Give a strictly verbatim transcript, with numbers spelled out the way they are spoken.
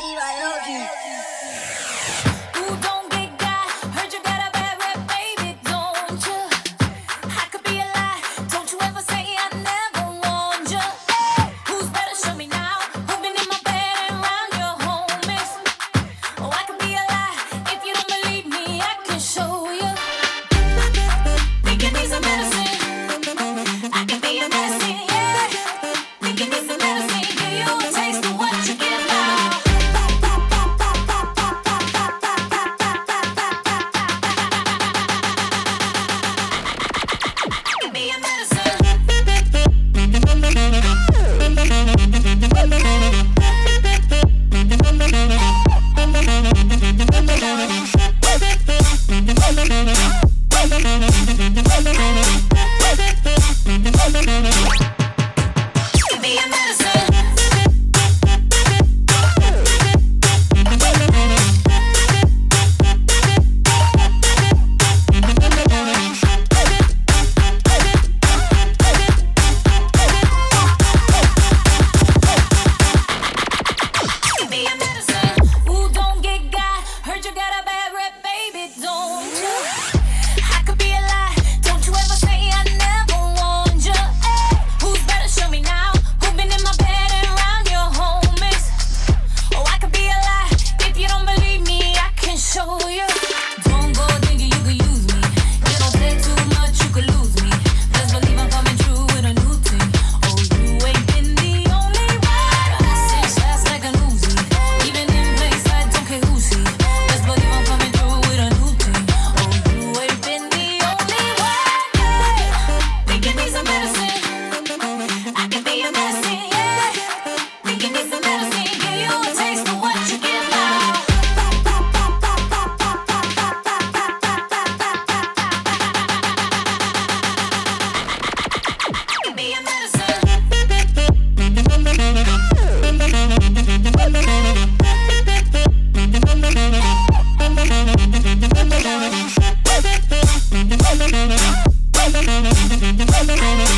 Ooh, don't get got. Heard you got a bad rep, baby, don't you? I could be a lie. Don't you ever say I never warned you. Hey, who's better? Show me now. Who's been in my bed and round your homies? Oh, I could be a lie. If you don't believe me, I can show you. Think it needs a medicine. I could be a medicine, yeah. Think it needs a medicine. Give you a taste of what you get now. We'll be right back.